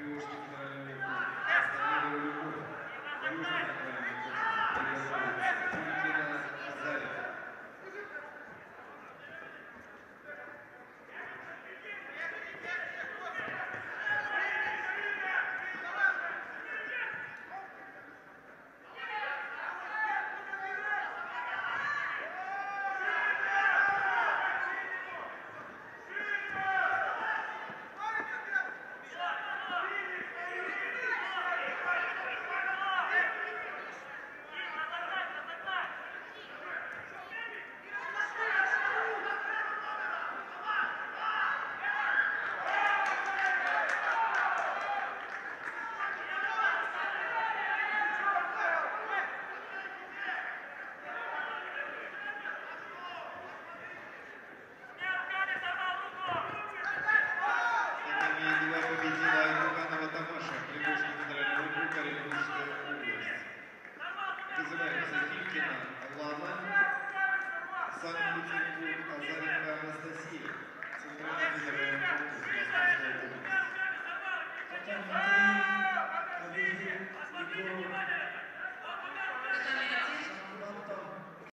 Приволжский федеральный округ, Станина Любовь, Южный федеральный округ, Юлькина Азарика. Вызывается Юлькина Лана, Санкт-Петербург, Азаренко Анастасия, Центральный федеральный округ.